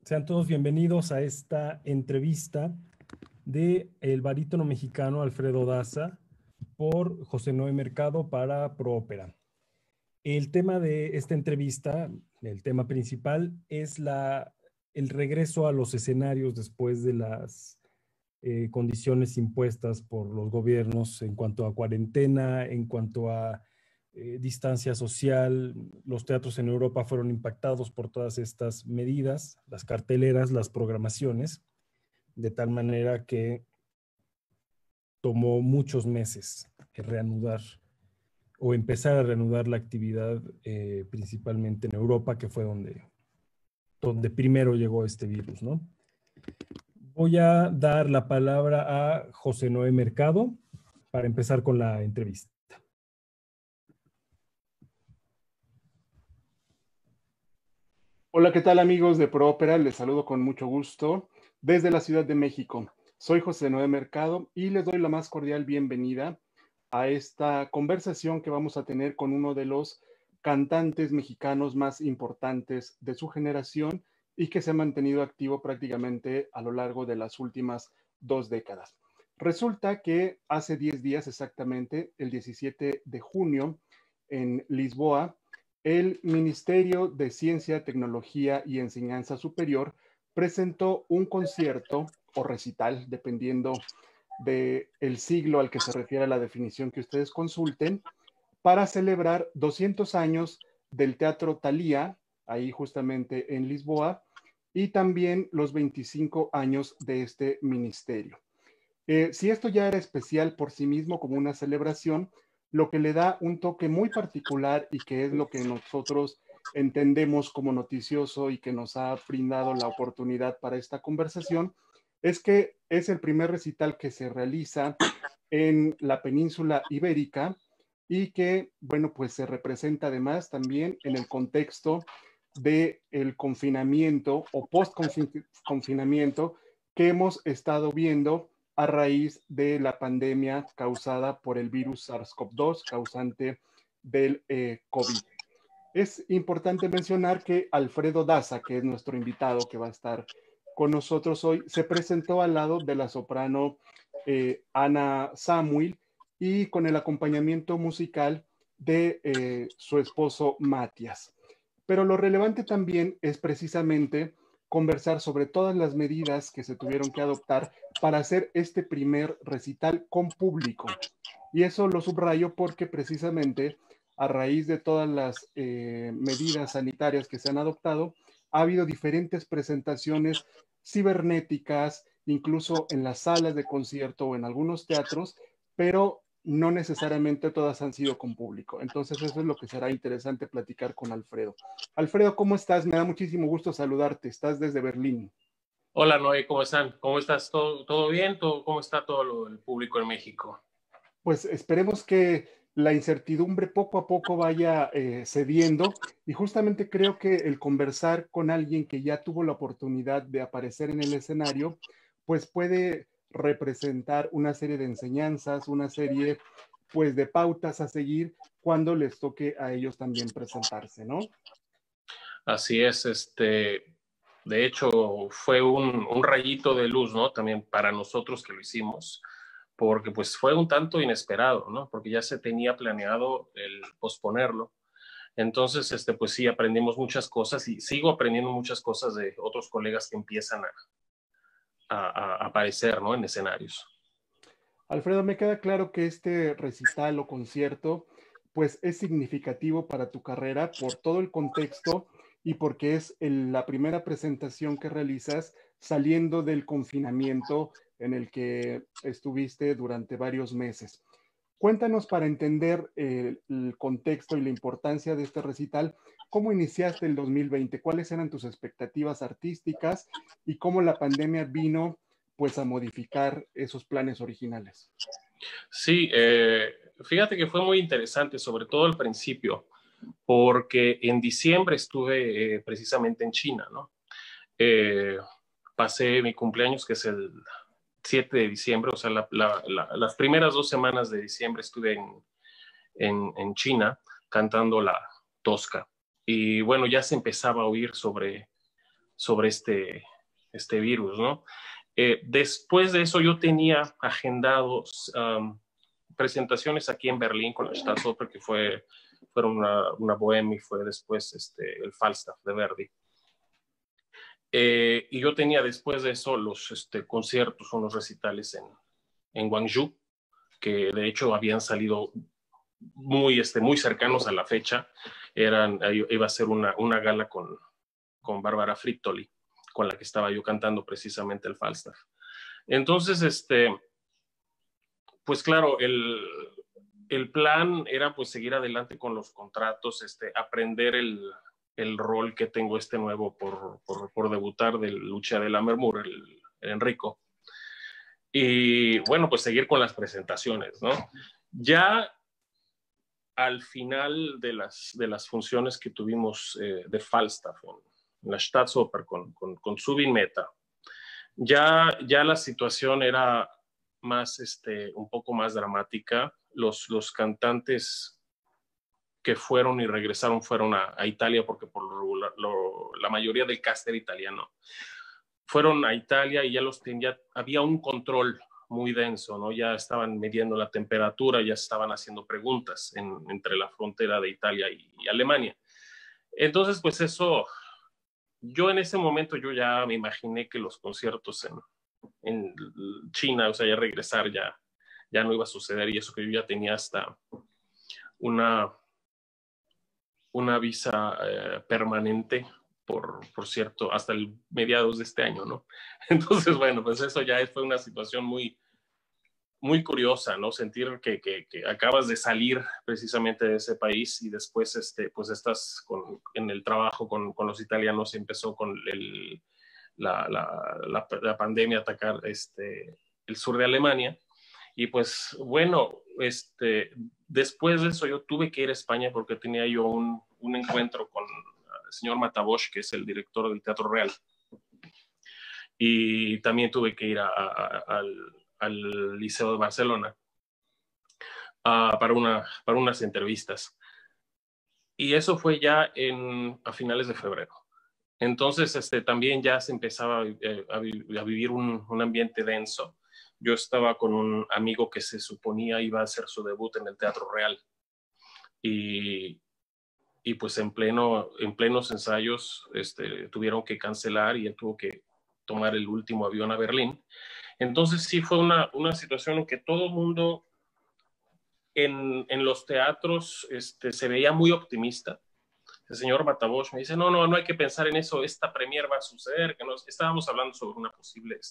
Sean todos bienvenidos a esta entrevista de el barítono mexicano Alfredo Daza por José Noé Mercado para ProOpera. El tema de esta entrevista, el tema principal, es el regreso a los escenarios después de las condiciones impuestas por los gobiernos en cuanto a cuarentena, en cuanto a distancia social. Los teatros en Europa fueron impactados por todas estas medidas, las carteleras, las programaciones, de tal manera que tomó muchos meses reanudar o empezar a reanudar la actividad, principalmente en Europa, que fue donde primero llegó este virus, ¿no? Voy a dar la palabra a José Noé Mercado para empezar con la entrevista. Hola, ¿qué tal amigos de ProOpera? Les saludo con mucho gusto desde la Ciudad de México. Soy José Noé Mercado y les doy la más cordial bienvenida a esta conversación que vamos a tener con uno de los cantantes mexicanos más importantes de su generación y que se ha mantenido activo prácticamente a lo largo de las últimas 2 décadas. Resulta que hace 10 días exactamente, el 17 de junio, en Lisboa, el Ministerio de Ciencia, Tecnología y Enseñanza Superior presentó un concierto o recital, dependiendo del siglo al que se refiere la definición que ustedes consulten, para celebrar 200 años del Teatro Thalía, ahí justamente en Lisboa, y también los 25 años de este ministerio. Si esto ya era especial por sí mismo como una celebración, lo que le da un toque muy particular y que es lo que nosotros entendemos como noticioso y que nos ha brindado la oportunidad para esta conversación, es que es el primer recital que se realiza en la península ibérica y que, bueno, pues se representa además también en el contexto del confinamiento o post-confinamiento que hemos estado viendo a raíz de la pandemia causada por el virus SARS-CoV-2, causante del COVID. Es importante mencionar que Alfredo Daza, que es nuestro invitado que va a estar con nosotros hoy, se presentó al lado de la soprano Ana Samuel y con el acompañamiento musical de su esposo Matías. Pero lo relevante también es precisamente conversar sobre todas las medidas que se tuvieron que adoptar para hacer este primer recital con público. Y eso lo subrayo porque precisamente a raíz de todas las medidas sanitarias que se han adoptado, ha habido diferentes presentaciones cibernéticas, incluso en las salas de concierto o en algunos teatros, pero no necesariamente todas han sido con público. Entonces eso es lo que será interesante platicar con Alfredo. Alfredo, ¿cómo estás? Me da muchísimo gusto saludarte. Estás desde Berlín. Hola Noé, ¿cómo están? ¿Cómo estás? ¿Todo bien? ¿Cómo está todo el público en México? Pues esperemos que la incertidumbre poco a poco vaya cediendo y justamente creo que el conversar con alguien que ya tuvo la oportunidad de aparecer en el escenario, pues puede representar una serie de enseñanzas, una serie pues de pautas a seguir cuando les toque a ellos también presentarse, ¿no? Así es, de hecho fue un rayito de luz, ¿no? También para nosotros que lo hicimos, porque pues fue un tanto inesperado, ¿no? Porque ya se tenía planeado el posponerlo. Entonces, pues sí, aprendimos muchas cosas y sigo aprendiendo muchas cosas de otros colegas que empiezan a aparecer, ¿no? En escenarios. Alfredo, me queda claro que este recital o concierto pues es significativo para tu carrera por todo el contexto y porque es la primera presentación que realizas saliendo del confinamiento en el que estuviste durante varios meses. Cuéntanos para entender el contexto y la importancia de este recital, ¿cómo iniciaste el 2020? ¿Cuáles eran tus expectativas artísticas y cómo la pandemia vino pues a modificar esos planes originales? Sí, fíjate que fue muy interesante, sobre todo al principio, porque en diciembre estuve precisamente en China, ¿no? Pasé mi cumpleaños, que es el 7 de diciembre, o sea, las primeras 2 semanas de diciembre estuve en China cantando la Tosca. Y bueno, ya se empezaba a oír sobre sobre este virus, ¿no? Después de eso yo tenía agendados presentaciones aquí en Berlín con la Staatsoper, que fueron una bohème, y fue después el Falstaff de Verdi. Y yo tenía después de eso los conciertos, unos recitales en Gwangju, que de hecho habían salido muy cercanos a la fecha. Iba a ser una gala con Bárbara Frittoli, con la que estaba yo cantando precisamente el Falstaff. Entonces, pues claro, el plan era pues seguir adelante con los contratos, aprender el rol que tengo nuevo por debutar del Lucia de Lammermoor, el Enrico. Y bueno, pues seguir con las presentaciones, ¿no? Ya al final de las funciones que tuvimos de Falstaff en la Staatsoper con Zubin Mehta, ya la situación era un poco más dramática. Los cantantes que fueron y regresaron fueron a Italia, porque por la mayoría del cast era italiano. Fueron a Italia y ya había un control muy denso, ¿no? Ya estaban midiendo la temperatura, ya estaban haciendo preguntas entre la frontera de Italia y Alemania. Entonces, pues eso, yo en ese momento yo ya me imaginé que los conciertos en China, o sea, ya regresar ya no iba a suceder, y eso que yo ya tenía hasta una visa permanente por cierto, hasta el mediados de este año, ¿no? Entonces, bueno, pues eso ya fue una situación muy, muy curiosa, ¿no? Sentir que acabas de salir precisamente de ese país y después, pues estás en el trabajo con los italianos. Empezó con la pandemia a atacar el sur de Alemania. Y pues, bueno, después de eso yo tuve que ir a España porque tenía yo un encuentro con el señor Matabosch, que es el director del Teatro Real. Y también tuve que ir al Liceo de Barcelona para unas entrevistas. Y eso fue ya a finales de febrero. Entonces, también ya se empezaba a vivir un ambiente denso. Yo estaba con un amigo que se suponía iba a hacer su debut en el Teatro Real. Y pues en plenos ensayos tuvieron que cancelar y él tuvo que tomar el último avión a Berlín. Entonces sí fue una situación en que todo el mundo en los teatros se veía muy optimista. El señor Matabosch me dice, no hay que pensar en eso, esta premier va a suceder, que estábamos hablando sobre una posible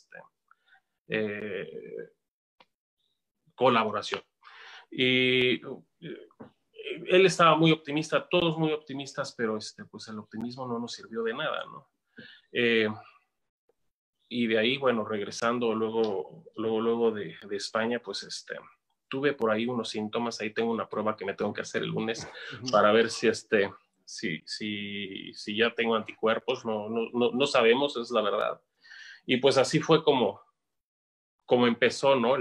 colaboración. Y él estaba muy optimista, todos muy optimistas, pero pues el optimismo no nos sirvió de nada, ¿no? Y de ahí, bueno, regresando luego de España, pues tuve por ahí unos síntomas. Ahí tengo una prueba que me tengo que hacer el lunes para ver si ya tengo anticuerpos. No sabemos, es la verdad. Y pues así fue como empezó, ¿no?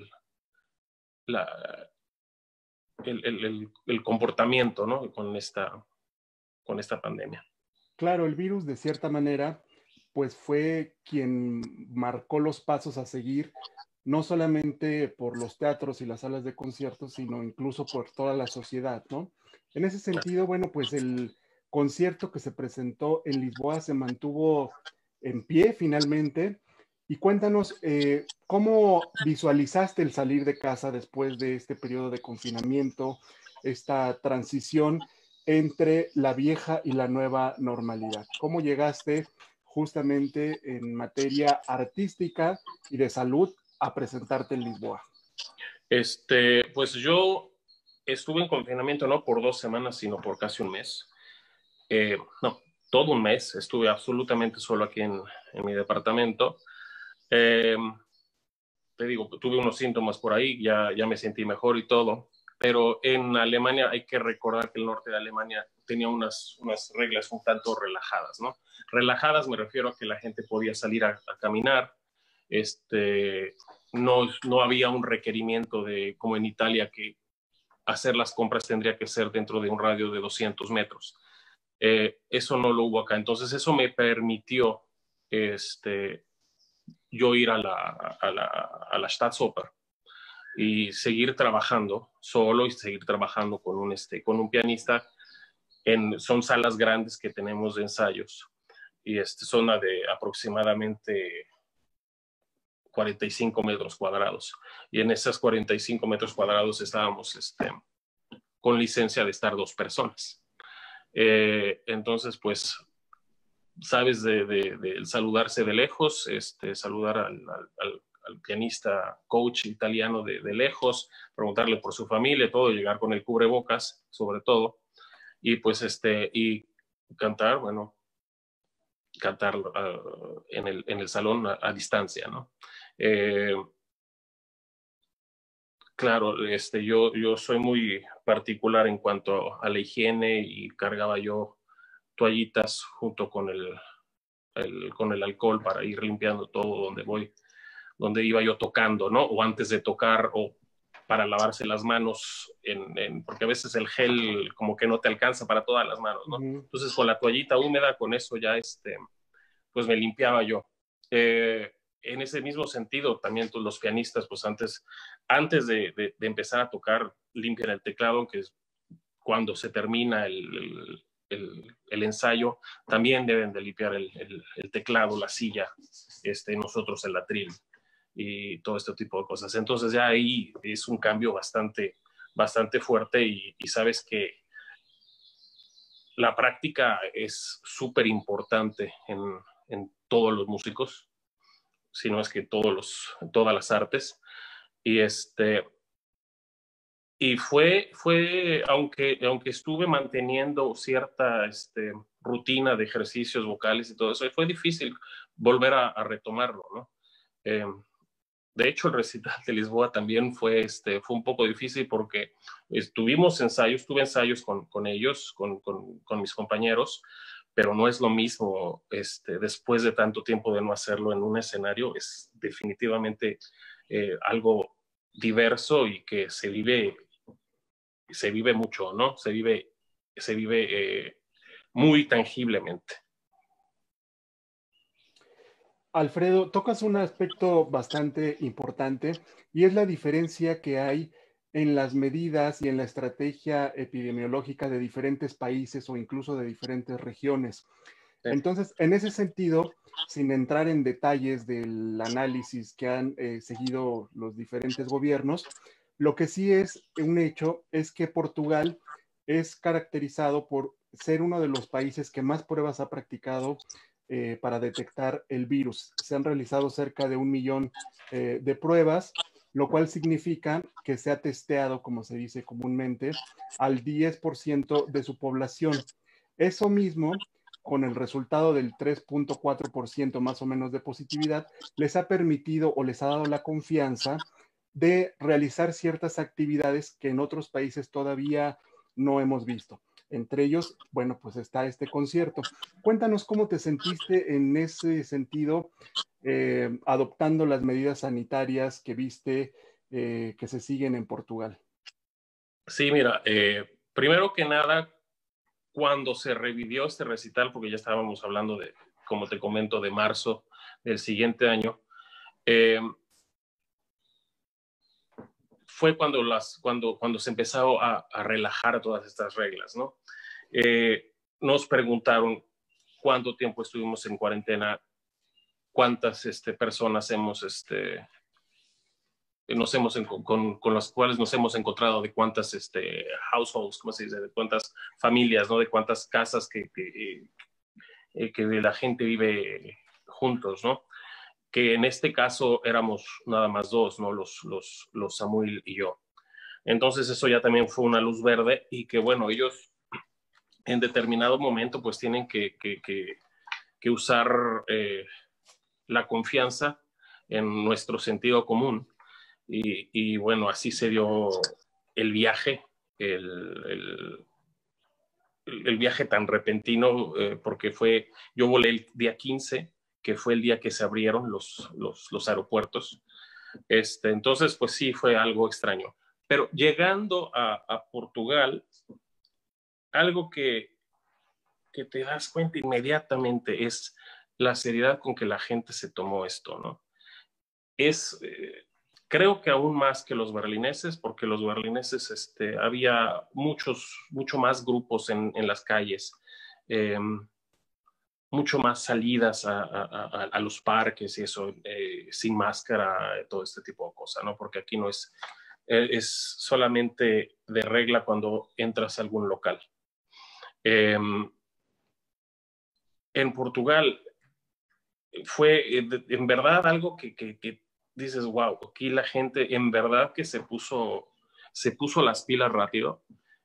el comportamiento, ¿no? Con esta pandemia. Claro, el virus de cierta manera pues fue quien marcó los pasos a seguir, no solamente por los teatros y las salas de conciertos, sino incluso por toda la sociedad, ¿no? En ese sentido, bueno, pues el concierto que se presentó en Lisboa se mantuvo en pie finalmente. Y cuéntanos, ¿cómo visualizaste el salir de casa después de este periodo de confinamiento, esta transición entre la vieja y la nueva normalidad? ¿Cómo llegaste justamente en materia artística y de salud a presentarte en Lisboa? Pues yo estuve en confinamiento no por 2 semanas, sino por casi un mes. No, todo un mes. Estuve absolutamente solo aquí en mi departamento. Te digo, tuve unos síntomas por ahí, ya me sentí mejor y todo. Pero en Alemania hay que recordar que el norte de Alemania tenía unas reglas un tanto relajadas, ¿no? Relajadas me refiero a que la gente podía salir a caminar. No había un requerimiento como en Italia, que hacer las compras tendría que ser dentro de un radio de 200 metros. Eso no lo hubo acá. Entonces eso me permitió yo ir a la Staatsoper y seguir trabajando solo y seguir trabajando con un pianista. Son salas grandes que tenemos de ensayos y zona de aproximadamente 45 metros cuadrados. Y en esas 45 metros cuadrados estábamos con licencia de estar 2 personas. Entonces, pues, sabes de saludarse de lejos, saludar al pianista coach italiano de lejos, preguntarle por su familia, todo, llegar con el cubrebocas, sobre todo, y pues y cantar, bueno, cantar en el salón a distancia, ¿no? Claro, yo soy muy particular en cuanto a la higiene y cargaba yo toallitas junto con el alcohol para ir limpiando todo donde iba yo tocando, ¿no? O antes de tocar, o para lavarse las manos, porque a veces el gel como que no te alcanza para todas las manos, ¿no? Entonces con la toallita húmeda, con eso ya pues me limpiaba yo. En ese mismo sentido, también pues, los pianistas, pues antes de empezar a tocar, limpian el teclado, que es cuando se termina el ensayo, también deben de limpiar el teclado, la silla, nosotros el atril y todo este tipo de cosas. Entonces ya ahí es un cambio bastante fuerte y sabes que la práctica es súper importante en todos los músicos, si no es que todas las artes. Y fue aunque estuve manteniendo cierta rutina de ejercicios vocales y todo eso, fue difícil volver a retomarlo, ¿no? De hecho, el recital de Lisboa también fue un poco difícil porque tuve ensayos con ellos, con mis compañeros, pero no es lo mismo después de tanto tiempo de no hacerlo en un escenario. Es definitivamente algo diverso y que se vive mucho, ¿no? Se vive muy tangiblemente. Alfredo, tocas un aspecto bastante importante y es la diferencia que hay en las medidas y en la estrategia epidemiológica de diferentes países o incluso de diferentes regiones. Sí. Entonces, en ese sentido, sin entrar en detalles del análisis que han seguido los diferentes gobiernos, lo que sí es un hecho es que Portugal es caracterizado por ser uno de los países que más pruebas ha practicado para detectar el virus. Se han realizado cerca de 1 millón de pruebas, lo cual significa que se ha testeado, como se dice comúnmente, al 10% de su población. Eso mismo, con el resultado del 3.4% más o menos de positividad, les ha permitido o les ha dado la confianza de realizar ciertas actividades que en otros países todavía no hemos visto. Entre ellos, bueno, pues está este concierto. Cuéntanos cómo te sentiste en ese sentido, adoptando las medidas sanitarias que viste que se siguen en Portugal. Sí, mira, primero que nada, cuando se revivió este recital, porque ya estábamos hablando de, como te comento, de marzo del siguiente año, fue cuando se empezó a relajar todas estas reglas, ¿no? Nos preguntaron cuánto tiempo estuvimos en cuarentena, cuántas personas con las cuales nos hemos encontrado, de cuántas households, ¿cómo se dice? De cuántas familias, ¿no? De cuántas casas que la gente vive juntos, ¿no? Que en este caso éramos nada más 2, ¿no? Los Samuel y yo. Entonces eso ya también fue una luz verde y que, bueno, ellos en determinado momento pues tienen que usar la confianza en nuestro sentido común y bueno, así se dio el viaje, el viaje tan repentino, porque yo volé el día 15, que fue el día que se abrieron los aeropuertos. Entonces, pues sí, fue algo extraño. Pero llegando a Portugal, algo que te das cuenta inmediatamente es la seriedad con que la gente se tomó esto, ¿no? Creo que aún más que los berlineses, porque los berlineses había mucho más grupos en las calles, mucho más salidas a los parques y eso, sin máscara, todo este tipo de cosas, ¿no? Porque aquí no es solamente de regla cuando entras a algún local. En Portugal fue en verdad algo que dices, wow, aquí la gente en verdad que se puso las pilas rápido.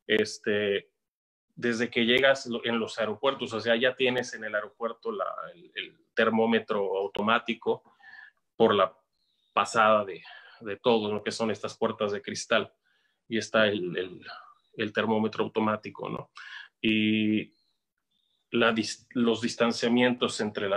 Desde que llegas en los aeropuertos, o sea, ya tienes en el aeropuerto el termómetro automático por la pasada de todo lo que son estas puertas de cristal, y está el termómetro automático, ¿no? Y los distanciamientos entre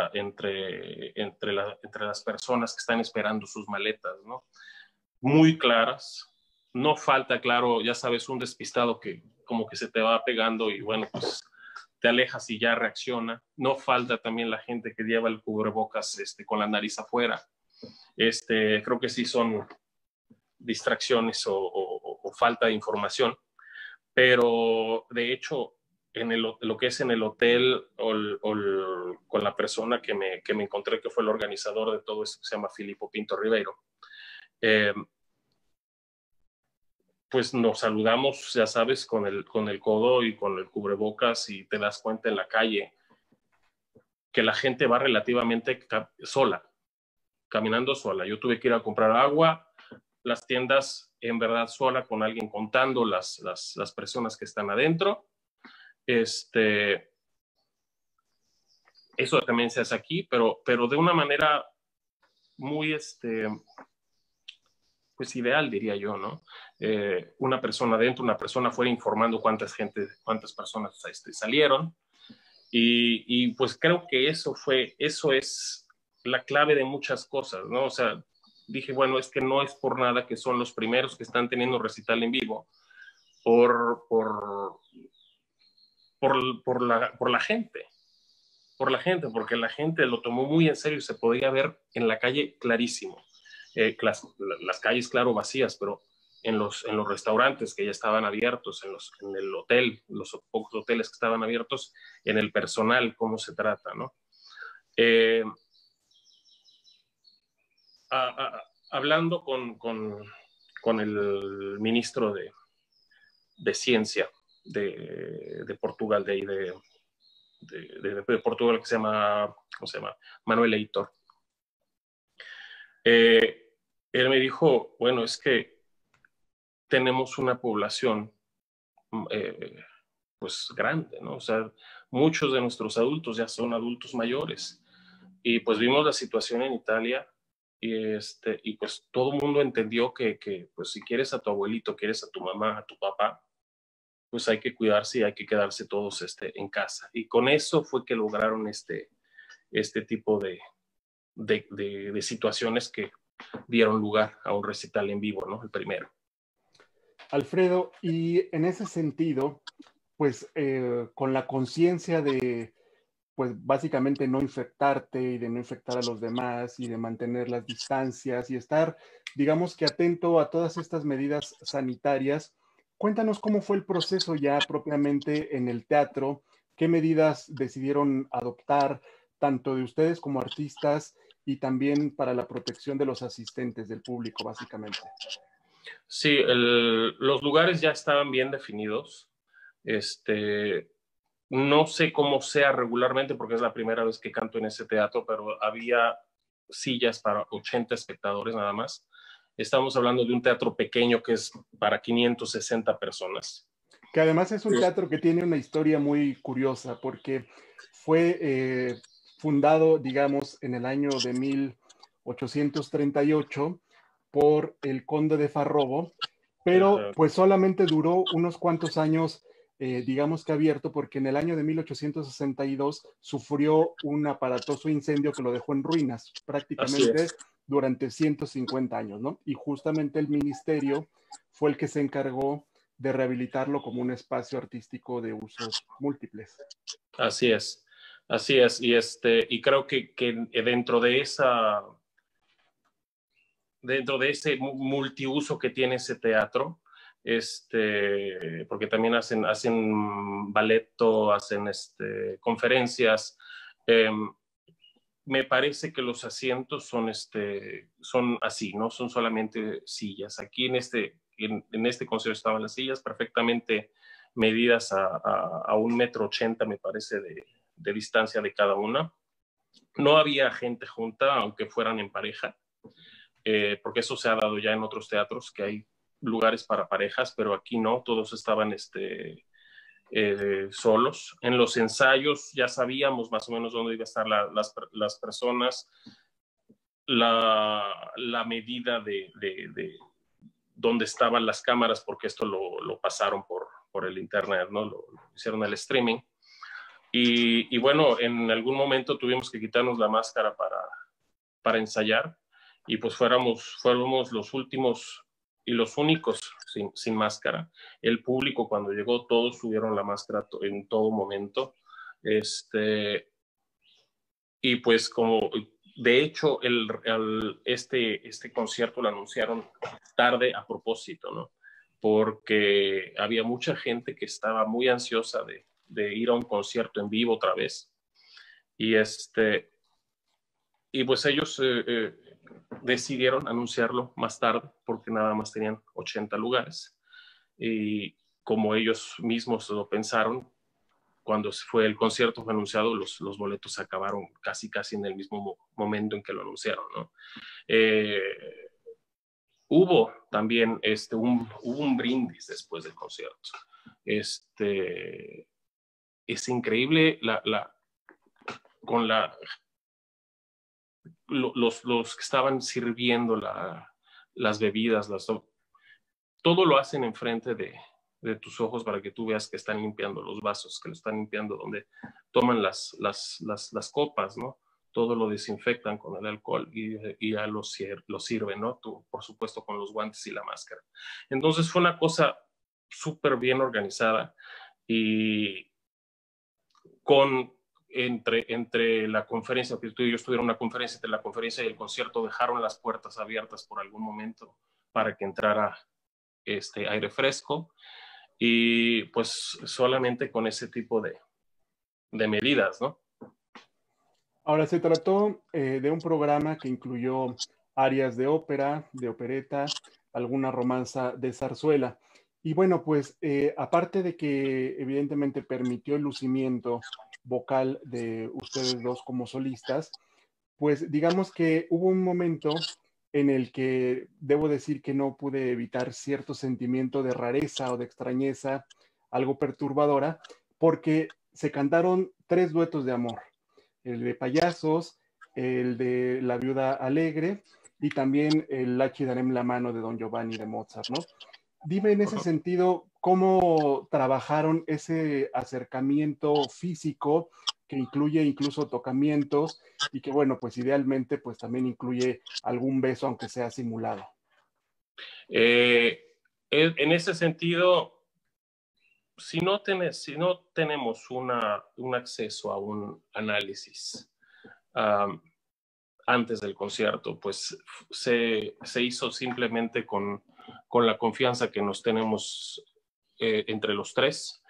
las personas que están esperando sus maletas, ¿no? Muy claras. No falta, claro, ya sabes, un despistado que como que se te va pegando y bueno, pues te alejas y ya reacciona. No falta también la gente que lleva el cubrebocas con la nariz afuera. Creo que sí son distracciones o falta de información, pero de hecho lo que es en el hotel con la persona que me encontré, que fue el organizador de todo esto, que se llama Filippo Pinto Ribeiro, pues nos saludamos, ya sabes, con el codo y con el cubrebocas, y te das cuenta en la calle que la gente va relativamente sola, caminando sola. Yo tuve que ir a comprar agua, las tiendas en verdad sola, con alguien contando las personas que están adentro. Eso también se hace aquí, pero de una manera muy, pues ideal, diría yo, ¿no? Una persona dentro, una persona fuera, informando cuántas personas salieron. Y pues creo que eso es la clave de muchas cosas, ¿no? O sea, dije, bueno, es que no es por nada que son los primeros que están teniendo recital en vivo por la gente. Por la gente, porque la gente lo tomó muy en serio y se podía ver en la calle clarísimo. Las calles, claro, vacías, pero en los restaurantes que ya estaban abiertos, en el hotel, los pocos hoteles que estaban abiertos, en el personal, cómo se trata, ¿no? Hablando con el ministro de Ciencia de Portugal, de Portugal, que se llama, ¿cómo se llama? Manuel Heitor. Él me dijo, bueno, es que tenemos una población pues grande, ¿no? O sea, muchos de nuestros adultos ya son adultos mayores, y pues vimos la situación en Italia, y pues todo el mundo entendió que pues si quieres a tu abuelito, quieres a tu mamá, a tu papá, pues hay que cuidarse y hay que quedarse todos en casa. Y con eso fue que lograron este tipo de situaciones que dieron lugar a un recital en vivo, ¿no? El primero. Alfredo, y en ese sentido, pues con la conciencia de, pues básicamente no infectarte y de no infectar a los demás y de mantener las distancias y estar, digamos que atento a todas estas medidas sanitarias, cuéntanos cómo fue el proceso ya propiamente en el teatro, qué medidas decidieron adoptar tanto de ustedes como artistas y también para la protección de los asistentes, del público, básicamente. Sí, los lugares ya estaban bien definidos. No sé cómo sea regularmente porque es la primera vez que canto en ese teatro, pero había sillas para 80 espectadores nada más. Estamos hablando de un teatro pequeño que es para 560 personas. Que además es un teatro que tiene una historia muy curiosa porque fue fundado, digamos, en el año de 1838 por el conde de Farrobo, pero pues solamente duró unos cuantos años, digamos que abierto, porque en el año de 1862 sufrió un aparatoso incendio que lo dejó en ruinas prácticamente durante 150 años, ¿no? Y justamente el ministerio fue el que se encargó de rehabilitarlo como un espacio artístico de usos múltiples. Así es. Así es, y creo que dentro de ese multiuso que tiene ese teatro, porque también hacen balletto, hacen conferencias, me parece que los asientos son así, no son solamente sillas. Aquí en este concierto estaban las sillas perfectamente medidas a 1,80 m, me parece, de distancia de cada una. No había gente junta, aunque fueran en pareja, porque eso se ha dado ya en otros teatros, que hay lugares para parejas, pero aquí no, todos estaban solos. En los ensayos ya sabíamos más o menos dónde iban a estar las personas, la medida de dónde estaban las cámaras, porque esto lo pasaron por el internet, ¿no? Lo hicieron el streaming. Y bueno, en algún momento tuvimos que quitarnos la máscara para ensayar, y pues fuéramos los últimos y los únicos sin máscara. El público, cuando llegó, todos tuvieron la máscara en todo momento. Y pues como, de hecho, este concierto lo anunciaron tarde a propósito, ¿no? Porque había mucha gente que estaba muy ansiosa de ir a un concierto en vivo otra vez. Y pues ellos decidieron anunciarlo más tarde, porque nada más tenían 80 lugares. Y como ellos mismos lo pensaron, cuando fue el concierto fue anunciado, los boletos se acabaron casi en el mismo momento en que lo anunciaron, ¿no? Hubo también un brindis después del concierto. Es increíble con los que estaban sirviendo las bebidas, todo lo hacen enfrente de tus ojos para que tú veas que están limpiando los vasos, que lo están limpiando donde toman las copas, ¿no? Todo lo desinfectan con el alcohol y ya lo sirven, ¿no? Tú, por supuesto, con los guantes y la máscara. Entonces fue una cosa súper bien organizada, y entre la conferencia, porque tú y yo estuvieron en una conferencia, entre la conferencia y el concierto dejaron las puertas abiertas por algún momento para que entrara aire fresco, y pues solamente con ese tipo de medidas, ¿no? Ahora, se trató de un programa que incluyó áreas de ópera, de opereta, alguna romanza de zarzuela. Y bueno, pues aparte de que evidentemente permitió el lucimiento vocal de ustedes dos como solistas, pues digamos que hubo un momento en el que debo decir que no pude evitar cierto sentimiento de rareza o de extrañeza, algo perturbadora, porque se cantaron 3 duetos de amor: el de Payasos, el de La Viuda Alegre y también el La ci darem la mano de Don Giovanni de Mozart, ¿no? Dime en ese sentido, ¿cómo trabajaron ese acercamiento físico que incluye incluso tocamientos y que, bueno, pues idealmente pues también incluye algún beso, aunque sea simulado? En ese sentido, si no tenemos un acceso a un análisis antes del concierto, pues se hizo simplemente con la confianza que nos tenemos entre los tres,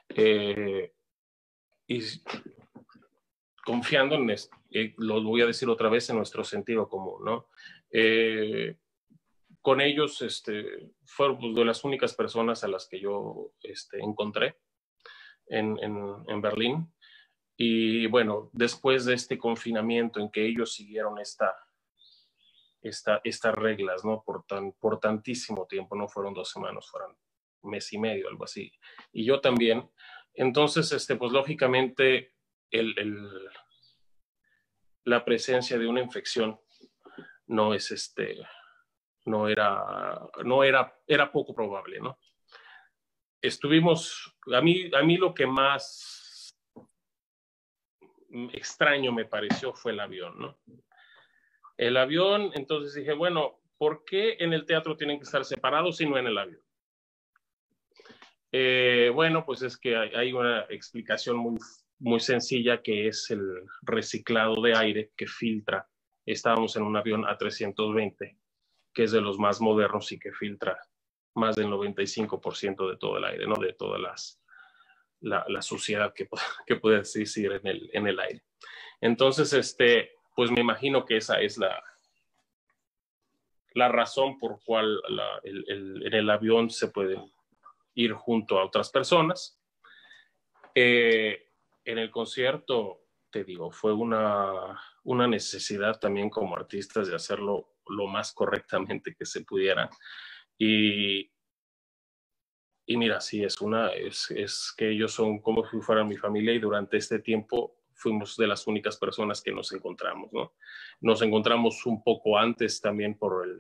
y confiando lo voy a decir otra vez, en nuestro sentido común, ¿no? Con ellos fueron de las únicas personas a las que yo encontré en Berlín. Y bueno, después de este confinamiento en que ellos siguieron estas reglas, ¿no? Por tantísimo tiempo, no fueron 2 semanas, fueron 1 mes y medio, algo así. Y yo también. Entonces, pues lógicamente, la presencia de una infección no es era poco probable, ¿no? A mí lo que más extraño me pareció fue el avión, ¿no? El avión, entonces dije, bueno, ¿por qué en el teatro tienen que estar separados y no en el avión? Bueno, pues es que hay una explicación muy, muy sencilla, que es el reciclado de aire que filtra. Estábamos en un avión A320, que es de los más modernos y que filtra más del 95% de todo el aire, ¿no? De toda la suciedad que puede existir en el aire. Entonces, pues me imagino que esa es la razón por cual en el avión se puede ir junto a otras personas. En el concierto, te digo, fue una necesidad también como artistas de hacerlo lo más correctamente que se pudiera. Y mira, sí, es que ellos son como si fueran mi familia, y durante este tiempo fuimos de las únicas personas que nos encontramos, ¿no? Nos encontramos un poco antes también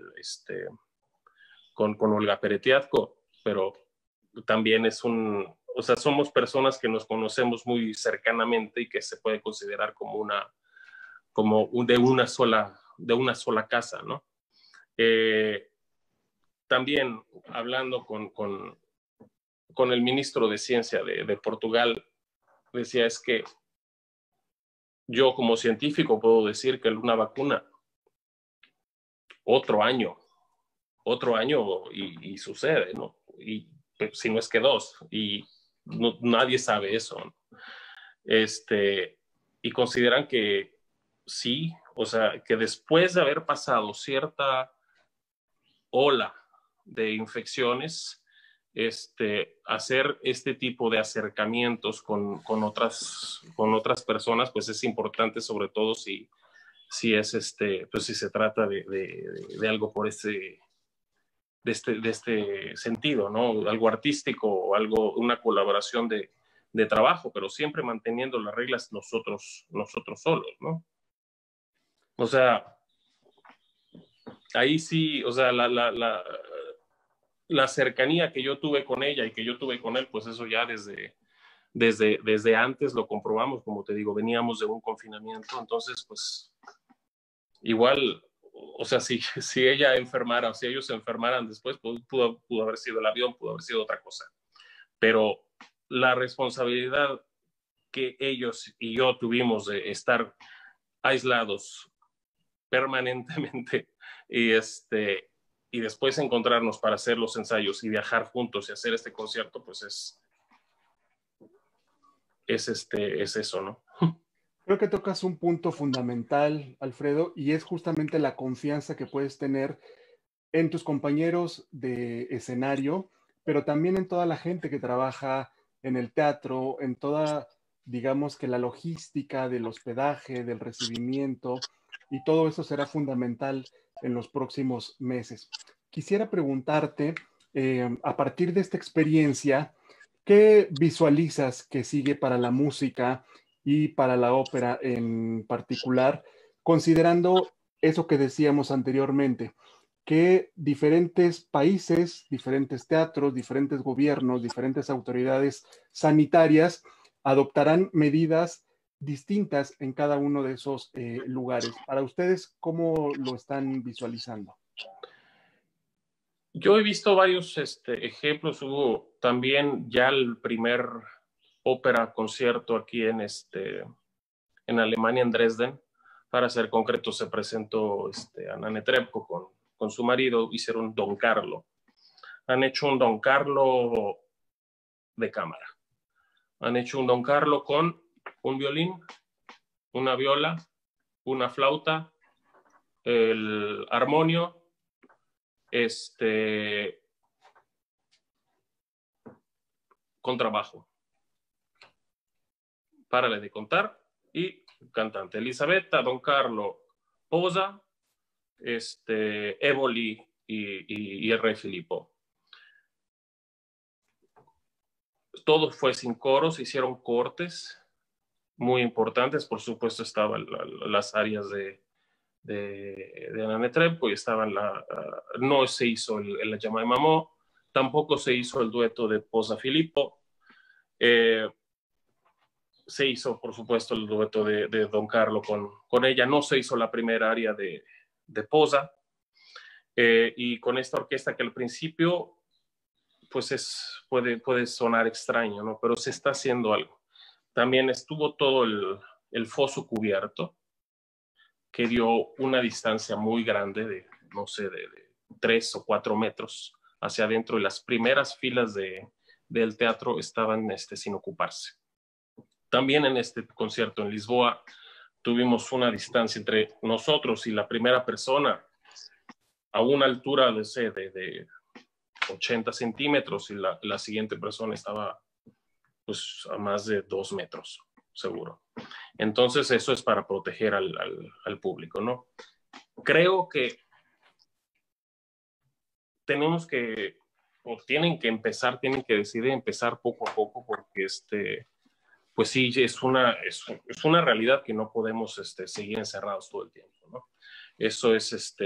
con Olga Peretiatko, pero también o sea, somos personas que nos conocemos muy cercanamente y que se puede considerar como de una sola casa, ¿no? También hablando con el ministro de Ciencia de Portugal, decía, es que yo como científico puedo decir que una vacuna, otro año y sucede, ¿no? Y si no es que 2, y nadie sabe eso, ¿no? Y consideran que sí, o sea, que después de haber pasado cierta ola de infecciones, hacer este tipo de acercamientos con otras personas, pues es importante, sobre todo si es pues si se trata de algo por de este sentido, ¿no? Algo artístico o algo, una colaboración de trabajo, pero siempre manteniendo las reglas nosotros solos, ¿no? O sea, ahí sí, o sea, la cercanía que yo tuve con ella y que yo tuve con él, pues eso ya desde antes lo comprobamos. Como te digo, veníamos de un confinamiento, entonces pues igual, o sea, si ella enfermara o si ellos se enfermaran después, pues pudo haber sido el avión, pudo haber sido otra cosa. Pero la responsabilidad que ellos y yo tuvimos de estar aislados permanentemente y después encontrarnos para hacer los ensayos y viajar juntos y hacer este concierto, pues es eso, ¿no? Creo que tocas un punto fundamental, Alfredo, y es justamente la confianza que puedes tener en tus compañeros de escenario, pero también en toda la gente que trabaja en el teatro, en toda, digamos que la logística del hospedaje, del recibimiento, y todo eso será fundamental en los próximos meses. Quisiera preguntarte, a partir de esta experiencia, ¿qué visualizas que sigue para la música y para la ópera en particular, considerando eso que decíamos anteriormente, que diferentes países, diferentes teatros, diferentes gobiernos, diferentes autoridades sanitarias adoptarán medidas distintas en cada uno de esos lugares? Para ustedes, ¿cómo lo están visualizando? Yo he visto varios ejemplos. Hubo también ya el primer ópera concierto aquí en Alemania, en Dresden. Para ser concreto, se presentó Anna Netrebko con su marido, hicieron Don Carlo. Han hecho un Don Carlo de cámara. Han hecho un Don Carlo con un violín, una viola, una flauta, el armonio, contrabajo. Párale de contar. Y cantante Elisabetta, Don Carlo, Posa, Éboli y el rey Filippo. Todo fue sin coros, hicieron cortes muy importantes. Por supuesto estaban las áreas de Anna Netrebko, y estaban no se hizo el Jamaï Mamò, tampoco se hizo el dueto de Posa Filippo. Se hizo, por supuesto, el dueto de Don Carlo con ella. No se hizo la primera área de Posa. Y con esta orquesta que al principio pues puede sonar extraño, ¿no? Pero se está haciendo algo. También estuvo todo el foso cubierto, que dio una distancia muy grande de, no sé, de 3 o 4 metros hacia adentro, y las primeras filas del teatro estaban sin ocuparse. También en este concierto en Lisboa tuvimos una distancia entre nosotros y la primera persona a una altura de 80 centímetros, y la siguiente persona estaba pues a más de 2 metros, seguro. Entonces eso es para proteger al público, ¿no? Creo que tenemos que, o tienen que decidir empezar poco a poco, porque pues sí, es una realidad que no podemos seguir encerrados todo el tiempo, ¿no? Eso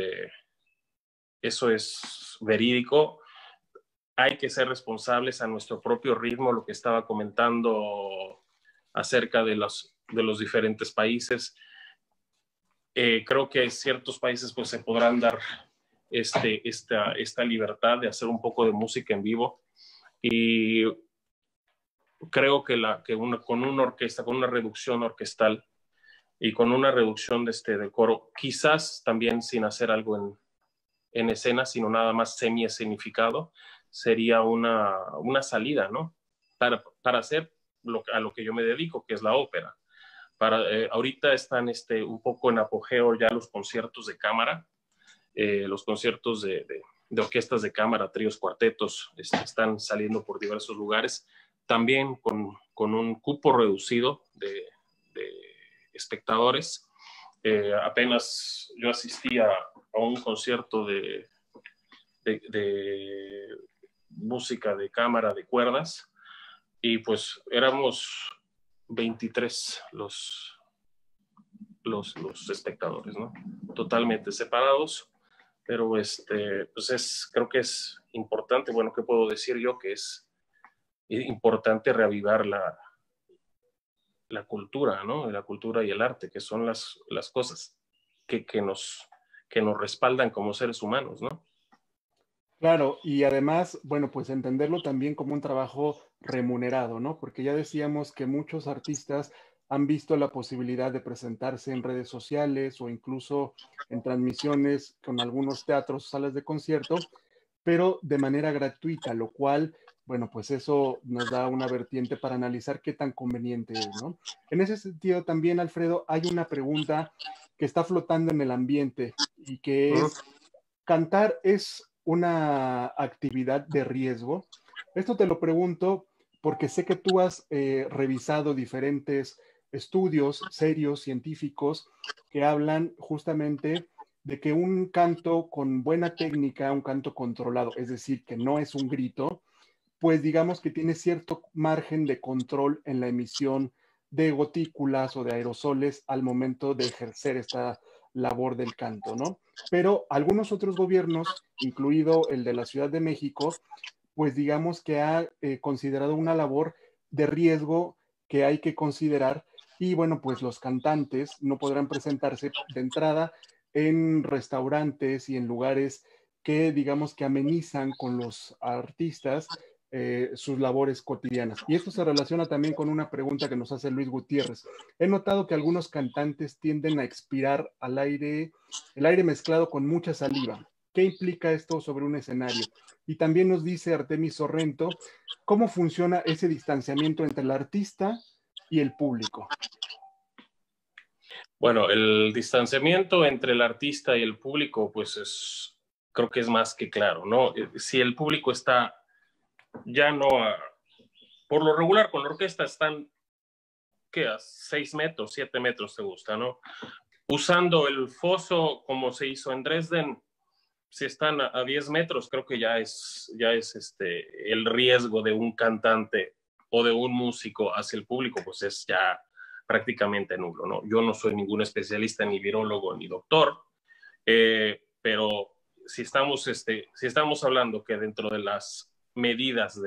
es verídico. Hay que ser responsables a nuestro propio ritmo, lo que estaba comentando acerca de los diferentes países. Creo que ciertos países pues se podrán dar esta libertad de hacer un poco de música en vivo, y creo que con una orquesta, con una reducción orquestal y con una reducción de coro, quizás también sin hacer algo en escena, sino nada más semi-escenificado, sería una salida, ¿no? Para hacer a lo que yo me dedico, que es la ópera. Ahorita están un poco en apogeo ya los conciertos de cámara, los conciertos de orquestas de cámara, tríos, cuartetos, están saliendo por diversos lugares, también con un cupo reducido de espectadores. Apenas yo asistí a un concierto de música de cámara de cuerdas, y pues éramos 23 los espectadores, ¿no? Totalmente separados, pero pues creo que es importante, bueno, ¿qué puedo decir yo? Que es importante reavivar la cultura, ¿no? La cultura y el arte, que son las cosas que nos respaldan como seres humanos, ¿no? Claro, y además, bueno, pues entenderlo también como un trabajo remunerado, ¿no? Porque ya decíamos que muchos artistas han visto la posibilidad de presentarse en redes sociales o incluso en transmisiones con algunos teatros o salas de concierto, pero de manera gratuita, lo cual, bueno, pues eso nos da una vertiente para analizar qué tan conveniente es, ¿no? En ese sentido, también, Alfredo, hay una pregunta que está flotando en el ambiente y que es, ¿cantar es una actividad de riesgo? Esto te lo pregunto porque sé que tú has revisado diferentes estudios serios, científicos, que hablan justamente de que un canto con buena técnica, un canto controlado, es decir, que no es un grito, pues digamos que tiene cierto margen de control en la emisión de gotículas o de aerosoles al momento de ejercer esta labor del canto, ¿no? Pero algunos otros gobiernos, incluido el de la Ciudad de México, pues digamos que ha considerado una labor de riesgo que hay que considerar, y bueno, pues los cantantes no podrán presentarse de entrada en restaurantes y en lugares que digamos que amenizan con los artistas sus labores cotidianas. Y esto se relaciona también con una pregunta que nos hace Luis Gutiérrez. He notado que algunos cantantes tienden a expirar el aire mezclado con mucha saliva. ¿Qué implica esto sobre un escenario? Y también nos dice Artemis Sorrento cómo funciona ese distanciamiento entre el artista y el público. Bueno, el distanciamiento entre el artista y el público, pues creo que es más que claro, ¿no? Si el público está ya no por lo regular con la orquesta están, ¿qué? A 6 metros, 7 metros te gusta, ¿no? Usando el foso como se hizo en Dresden, si están a 10 metros, creo que ya es el riesgo de un cantante o de un músico hacia el público, pues es ya prácticamente nulo, ¿no? Yo no soy ningún especialista, ni virólogo, ni doctor, pero si estamos hablando que dentro de las medidas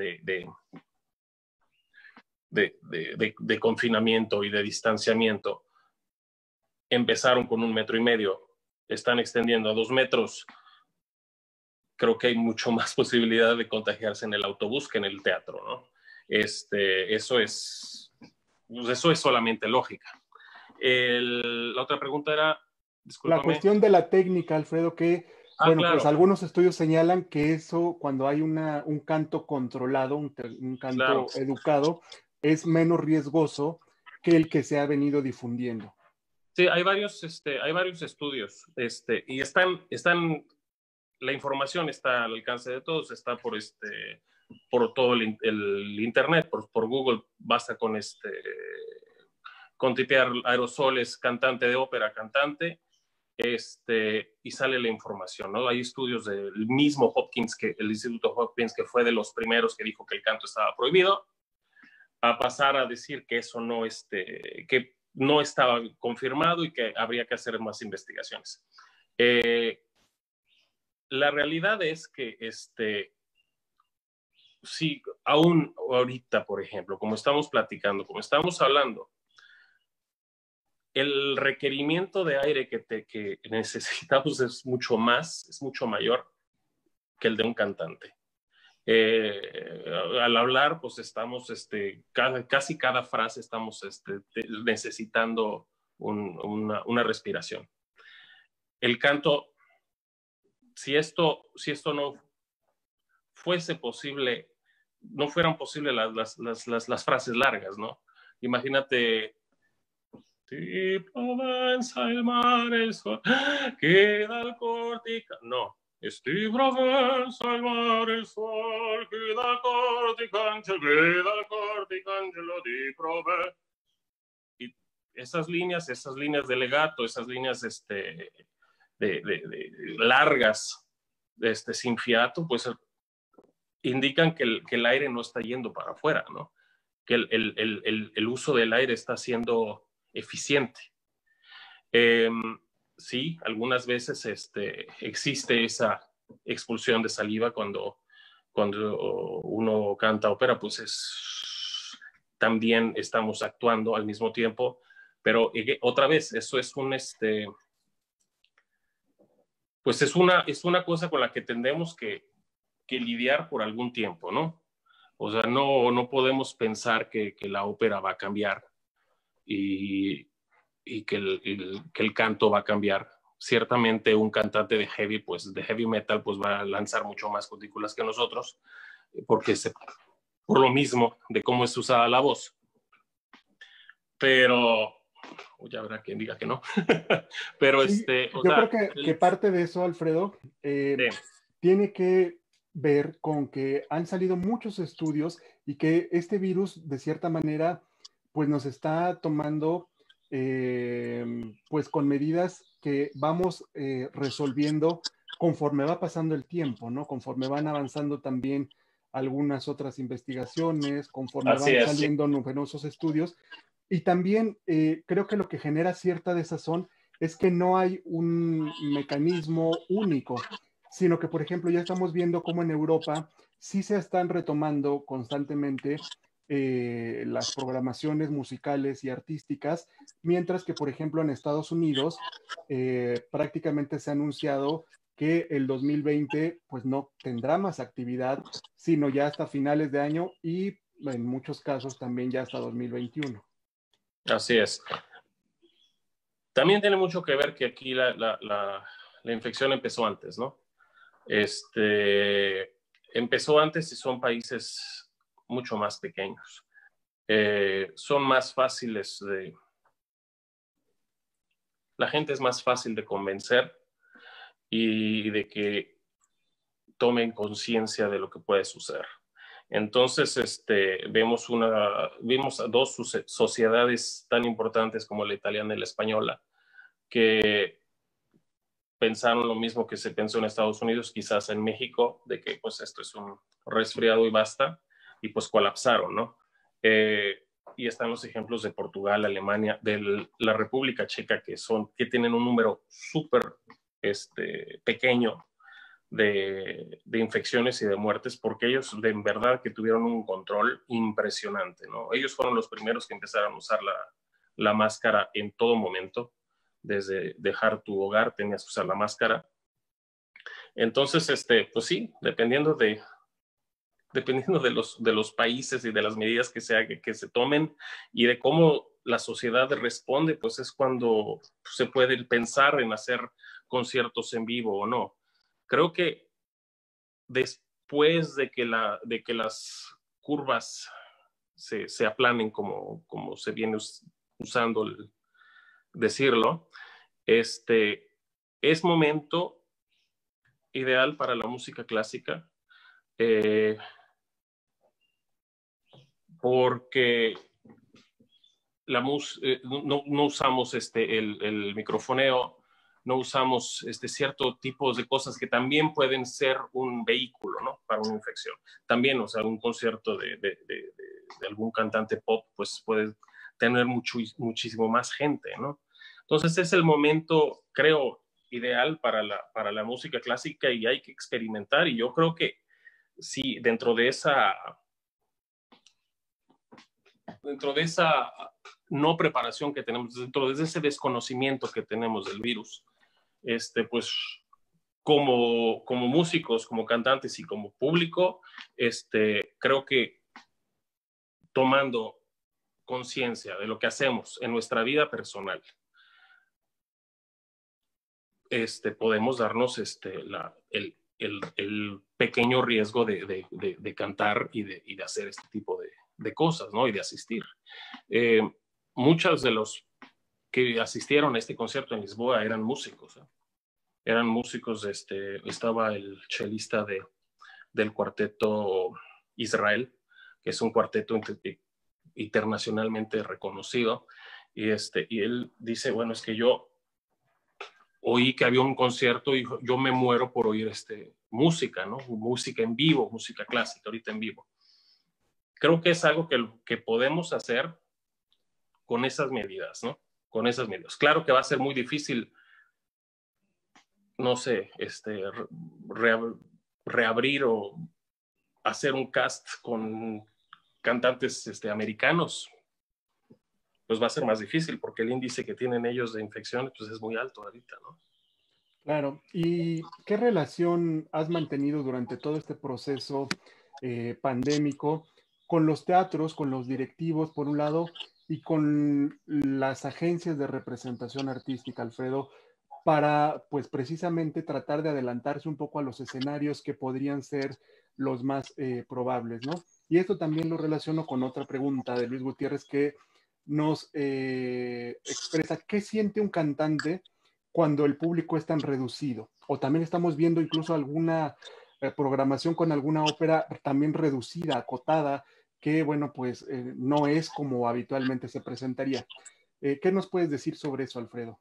de confinamiento y de distanciamiento empezaron con 1,5 metros, están extendiendo a 2 metros, creo que hay mucho más posibilidad de contagiarse en el autobús que en el teatro, ¿no? Eso es pues eso es solamente lógica. La otra pregunta era, discúlpame. La cuestión de la técnica, Alfredo, que, bueno, claro. pues algunos estudios señalan que eso, cuando hay un canto controlado, un canto educado, es menos riesgoso que el que se ha venido difundiendo. Sí, hay varios estudios, y están, la información está al alcance de todos, está por todo el internet, por Google, basta con tipear Aerosoles, cantante de ópera, cantante, y sale la información, ¿no? Hay estudios del mismo Hopkins, el Instituto Hopkins, que fue de los primeros que dijo que el canto estaba prohibido, a pasar a decir que eso no, que no estaba confirmado y que habría que hacer más investigaciones. La realidad es que si aún ahorita, por ejemplo, como estamos platicando, como estamos hablando, el requerimiento de aire que necesitamos es mucho mayor que el de un cantante. Al hablar, pues estamos, casi cada frase estamos necesitando una respiración. El canto, si esto no fuese posible, no fueran posibles las frases largas, ¿no? Imagínate, si Provenza el mar, el sol, queda el cortica. No, Sti Provenza el mar, el sol, queda el corticangelo di Prove. Y esas líneas de legato, esas líneas de largas, sin fiato, pues indican que el aire no está yendo para afuera, ¿no? Que el uso del aire está siendo eficiente. Sí, algunas veces existe esa expulsión de saliva cuando uno canta ópera, pues también estamos actuando al mismo tiempo, pero otra vez, eso es pues es una cosa con la que tendremos que lidiar por algún tiempo, ¿no? O sea, no podemos pensar que la ópera va a cambiar y que el canto va a cambiar. Ciertamente un cantante de heavy metal, pues va a lanzar mucho más cutículas que nosotros, porque por lo mismo de cómo es usada la voz. Pero ya habrá quien diga que no. Pero sí, yo creo que parte de eso, Alfredo, tiene que ver con que han salido muchos estudios y que este virus, de cierta manera, pues nos está tomando pues con medidas que vamos resolviendo conforme va pasando el tiempo, ¿no? Conforme van avanzando también algunas otras investigaciones, conforme van saliendo numerosos estudios. Y también creo que lo que genera cierta desazón es que no hay un mecanismo único, sino que, por ejemplo, ya estamos viendo cómo en Europa sí se están retomando constantemente las programaciones musicales y artísticas, mientras que, por ejemplo, en Estados Unidos prácticamente se ha anunciado que el 2020 pues no tendrá más actividad, sino ya hasta finales de año y en muchos casos también ya hasta 2021. Así es. También tiene mucho que ver que aquí la infección empezó antes, ¿no? Empezó antes y son países mucho más pequeños. Son más fáciles la gente es más fácil de convencer y de que tomen conciencia de lo que puede suceder. Entonces, vemos dos sociedades tan importantes como la italiana y la española que pensaron lo mismo que se pensó en Estados Unidos, quizás en México, de que pues esto es un resfriado y basta, y pues colapsaron, ¿no? Y están los ejemplos de Portugal, Alemania, de la República Checa, que tienen un número súper pequeño de infecciones y de muertes, porque ellos de verdad que tuvieron un control impresionante, ¿no? Ellos fueron los primeros que empezaron a usar la máscara en todo momento. Desde dejar tu hogar tenías que usar la máscara. Entonces, pues sí, dependiendo de dependiendo de los países y de las medidas que se tomen y de cómo la sociedad responde, pues es cuando se puede pensar en hacer conciertos en vivo o no. Creo que después de que las curvas se aplanen, como se viene usando decirlo, es momento ideal para la música clásica, porque no usamos el microfoneo, no usamos cierto tipo de cosas que también pueden ser un vehículo, ¿no? Para una infección. También, o sea, un concierto de algún cantante pop, pues puede tener muchísimo más gente, ¿no? Entonces es el momento, creo, ideal para la música clásica y hay que experimentar. Y yo creo que sí, dentro de esa no preparación que tenemos, dentro de ese desconocimiento que tenemos del virus, pues como músicos, como cantantes y como público, creo que tomando conciencia de lo que hacemos en nuestra vida personal, podemos darnos el pequeño riesgo de cantar y de hacer este tipo de cosas, ¿no? Y de asistir. Muchos de los que asistieron a este concierto en Lisboa eran músicos, ¿eh? Eran músicos, estaba el chelista del cuarteto Israel, que es un cuarteto internacionalmente reconocido, y él dice, bueno, es que yo oí que había un concierto y yo me muero por oír música, ¿no? Música en vivo, música clásica, ahorita en vivo. Creo que es algo que podemos hacer con esas medidas, ¿no? Con esas medidas. Claro que va a ser muy difícil, no sé, reabrir o hacer un cast con cantantes americanos, pues va a ser más difícil porque el índice que tienen ellos de infección pues es muy alto ahorita, ¿no? Claro. ¿Y qué relación has mantenido durante todo este proceso pandémico con los teatros, con los directivos, por un lado, y con las agencias de representación artística, Alfredo, para, pues, precisamente tratar de adelantarse un poco a los escenarios que podrían ser los más probables, ¿no? Y esto también lo relaciono con otra pregunta de Luis Gutiérrez que nos expresa qué siente un cantante cuando el público es tan reducido. O también estamos viendo incluso alguna programación con alguna ópera también reducida, acotada, que bueno, pues no es como habitualmente se presentaría. ¿Qué nos puedes decir sobre eso, Alfredo?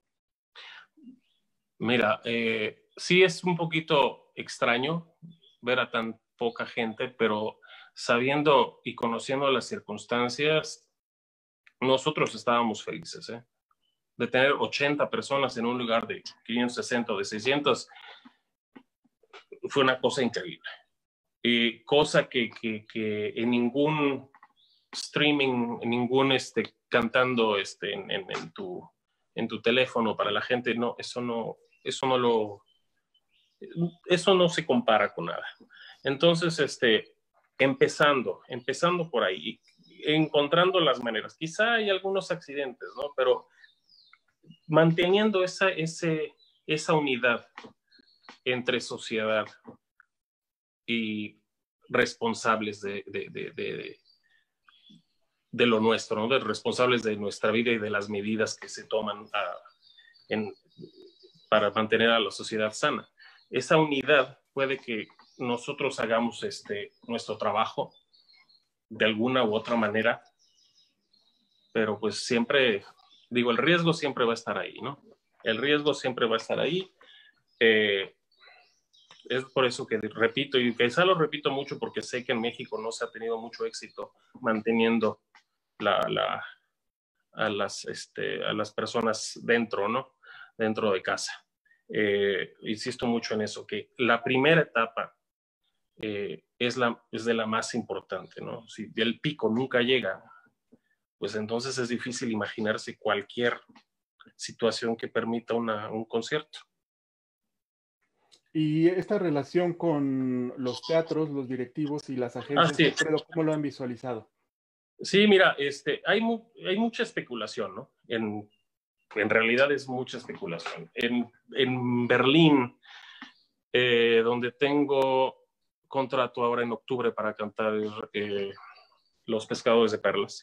Mira, sí es un poquito extraño ver a tan poca gente, pero sabiendo y conociendo las circunstancias, nosotros estábamos felices, ¿eh? De tener 80 personas en un lugar de 560 o de 600, fue una cosa increíble. Cosa que en ningún streaming, en ningún cantando en tu teléfono para la gente, no, eso no se compara con nada. Entonces, empezando por ahí, encontrando las maneras. Quizá hay algunos accidentes, ¿no? Pero manteniendo esa unidad entre sociedad y responsables de lo nuestro, ¿no? De responsables de nuestra vida y de las medidas que se toman para mantener a la sociedad sana. Esa unidad puede que nosotros hagamos nuestro trabajo de alguna u otra manera, pero pues siempre, digo, el riesgo siempre va a estar ahí, ¿no? El riesgo siempre va a estar ahí. Es por eso que repito, y quizá lo repito mucho porque sé que en México no se ha tenido mucho éxito manteniendo a las personas dentro, ¿no? Dentro de casa. Insisto mucho en eso, que la primera etapa es de la más importante, ¿no? Si el pico nunca llega, pues entonces es difícil imaginarse cualquier situación que permita un concierto. Y esta relación con los teatros, los directivos y las agencias, Sí. Alfredo, ¿cómo lo han visualizado? Sí, mira, hay mucha especulación, ¿no? En realidad es mucha especulación. En Berlín, donde tengo contrato ahora en octubre para cantar Los Pescadores de Perlas,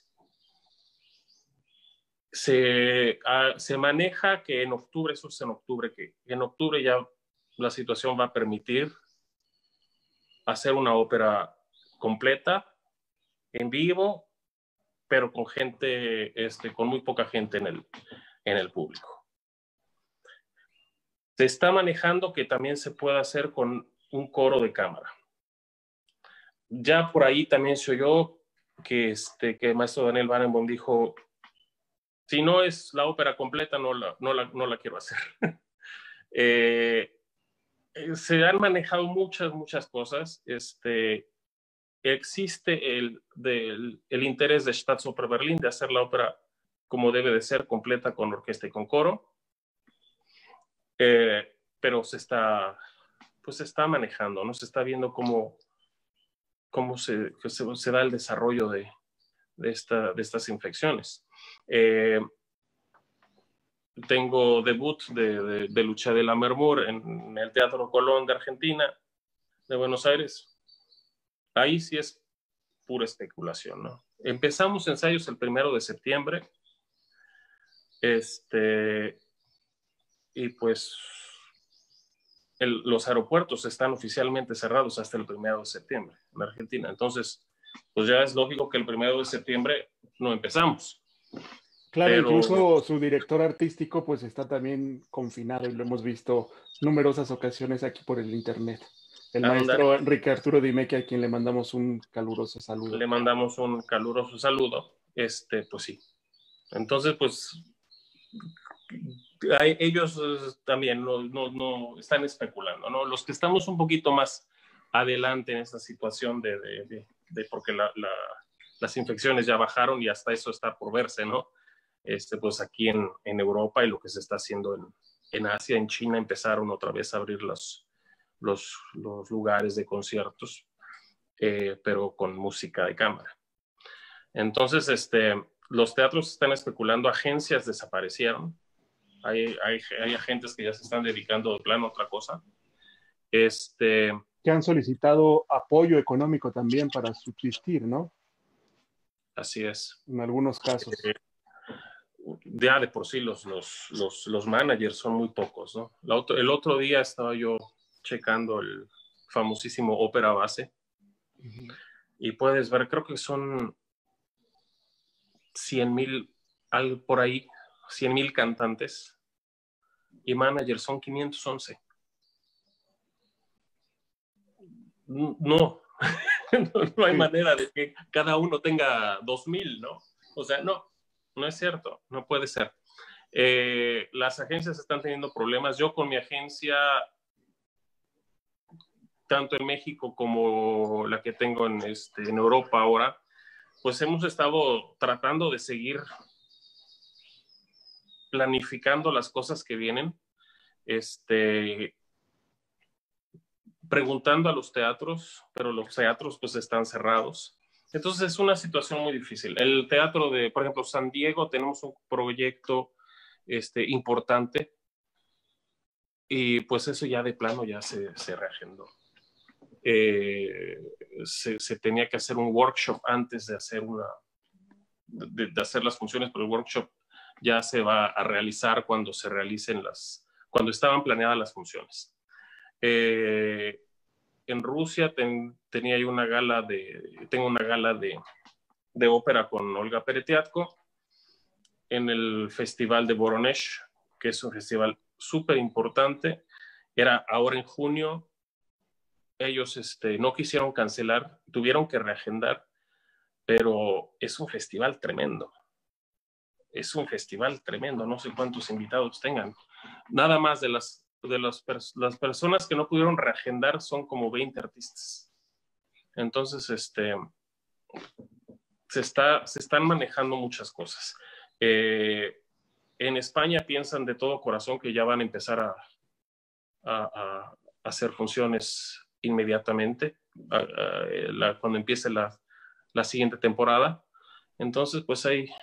se maneja que en octubre, eso es en octubre, que en octubre ya la situación va a permitir hacer una ópera completa, en vivo, pero con gente, con muy poca gente en el público. Se está manejando que también se pueda hacer con un coro de cámara. Ya por ahí también se oyó que el maestro Daniel Barenboim dijo, si no es la ópera completa, no la quiero hacer. Se han manejado muchas cosas. Existe el interés de Staatsoper Berlin de hacer la ópera como debe de ser, completa con orquesta y con coro. Pero se está manejando, ¿no? Se está viendo cómo se da el desarrollo de estas infecciones. Tengo debut de Lucha de la Mermur en el Teatro Colón de Argentina, de Buenos Aires. Ahí sí es pura especulación, ¿no? Empezamos ensayos el 1 de septiembre, y pues los aeropuertos están oficialmente cerrados hasta el 1 de septiembre en Argentina. Entonces, pues ya es lógico que el 1 de septiembre no empezamos. Claro, pero incluso su director artístico pues está también confinado y lo hemos visto numerosas ocasiones aquí por el internet. El maestro Enrique Arturo Dimecki, a quien le mandamos un caluroso saludo. Le mandamos un caluroso saludo. Pues sí. Entonces, pues ellos también no están especulando, ¿no? Los que estamos un poquito más adelante en esta situación porque las infecciones ya bajaron y hasta eso está por verse, ¿no? Pues aquí en Europa y lo que se está haciendo en Asia, en China, empezaron otra vez a abrir los lugares de conciertos, pero con música de cámara. Entonces, los teatros están especulando, agencias desaparecieron, hay agentes que ya se están dedicando de plano a otra cosa. Que han solicitado apoyo económico también para subsistir, ¿no? Así es. En algunos casos. Ya de por sí los managers son muy pocos, ¿no? El otro día estaba yo checando el famosísimo Ópera Base, y puedes ver, creo que son 100,000, algo por ahí, 100,000 cantantes, y managers son 511. No hay manera de que cada uno tenga 2,000, ¿no? O sea, no es cierto, no puede ser. Las agencias están teniendo problemas. Yo con mi agencia, tanto en México como la que tengo en Europa ahora, pues hemos estado tratando de seguir planificando las cosas que vienen, preguntando a los teatros, pero los teatros pues están cerrados. Entonces es una situación muy difícil. El teatro de, por ejemplo, San Diego, tenemos un proyecto importante, y pues eso ya de plano ya se reagendó. Se tenía que hacer un workshop antes de hacer de hacer las funciones, pero el workshop ya se va a realizar cuando se realicen cuando estaban planeadas las funciones. En Rusia tenía yo tengo una gala de ópera con Olga Peretiatko en el Festival de Voronezh, que es un festival súper importante. Era ahora en junio. Ellos no quisieron cancelar, tuvieron que reagendar, pero es un festival tremendo. Es un festival tremendo, no sé cuántos invitados tengan. Nada más de las personas que no pudieron reagendar son como 20 artistas. Entonces, se están manejando muchas cosas. En España piensan de todo corazón que ya van a empezar a hacer funciones inmediatamente cuando empiece la siguiente temporada. Entonces, pues